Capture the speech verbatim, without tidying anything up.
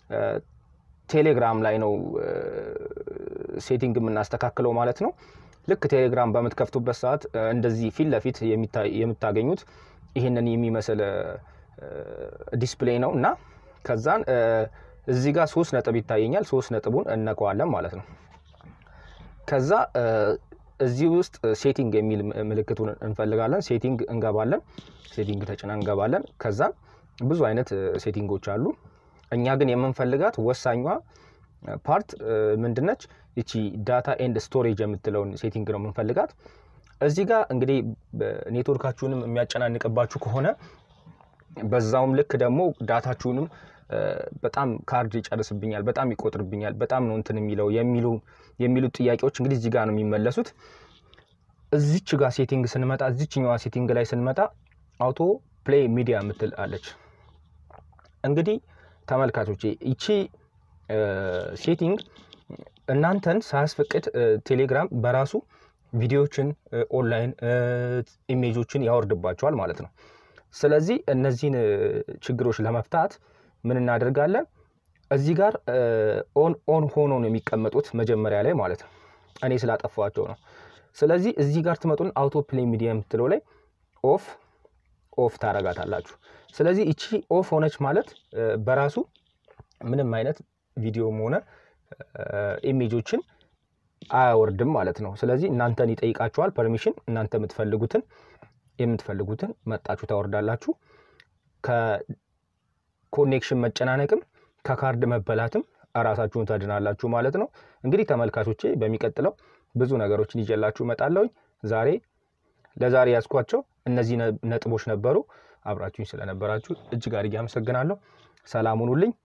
ቴሌግራም ላይ ነው ሴቲንግ የምናስተካክለው ማለት ነው ልክ ቴሌግራም በመትከፍቱበት ሰዓት እንደዚህ ፊት ለፊት የምታገኙት ይሄንን የሚመስል ዲስፕሌይ ነውና ከዛን እዚህ ጋር ሶስት ነጥብ ይታየኛል ሶስት ነጥቡን እንነካዋለን ማለት ነው ከዛ እዚህ ውስጥ ሴቲንግ የሚል ምልክቱን እንፈልጋለን ሴቲንግ እንገባለን ሴቲንግ ተጭነን እንገባለን ከዛ ብዙ አይነት ሴቲንጎች አሉ እኛ ግን የምንፈልጋት ወሳኛዋ ፓርት ምንድነች እቺ ዳታ ኤንድ ስቶሬጅ የምትለውን ሴቲንግ ነው የምንፈልጋት እዚህ ጋር እንግዲህ ኔትወርካችሁንም የሚያጨናንቅባችሁ ከሆነ በዛውም ልክ ደግሞ ዳታችሁንም በጣም ካርድ ይጨርስብኛል በጣም ይቆጥርብኛል በጣም ነው እንትን የሚለው የሚሉ የሚሉ ጥያቄዎች እንግዲህ እዚህ ጋር ነው የሚመለሱት እዚች ጋር ሴቲንግ ስንመጣ እዚችኛዋ ሴቲንግ ላይ ስንመጣ አውቶ ፕሌይ ሚዲያ ምትል አለች እንግዲህ ተመልካቾቼ እቺ ሴቲንግ እናንተን ሳያስፈቅድ ቴሌግራም በራሱ ቪዲዮዎችን ኦንላይን ኢሜጆችን ያወርድባቸዋል ማለት ነው ስለዚህ እነዚህን ችግሮች ለመፍታት ምን እናደርጋለን እዚህ ጋር ኦን ኦን ሆኖ ነው የሚቀመጡት መጀመሪያ ላይ ማለት ነው እኔ ስላጠፋቸው ነው ስለዚህ እዚህ ጋር ትመጡን አውቶ ፕሌይ ሚዲያ የምትለው ላይ ኦፍ ኦፍ ታረጋታላችሁ ስለዚህ እቺ ኦፍ ሆነች ማለት በራሱ ምንም አይነት ቪዲዮም ሆነ ኢሜጆችን አያወርድም ማለት ነው ስለዚህ እናንተን ይጠይቃችኋል ፐርሚሽን እናንተ የምትፈልጉትን የምትፈልጉትን መጣችሁ ታወርዳላችሁ ከኮኔክሽን መጨናነቅም ከካርድ መበላትም አራሳችሁን ታድናላችሁ ማለት ነው እንግዲህ ተመልካቾቼ በሚቀጥለው ብዙ ነገሮችን ይዤላችሁ እመጣለሁ ዛሬ ለዛሬ ያስኳቸው እነዚህ ነጥቦች ነበሩ አብራችሁኝ ስለነበራችሁ እጅግ አድርጌ አመሰግናለሁ ሰላም ሁኑልኝ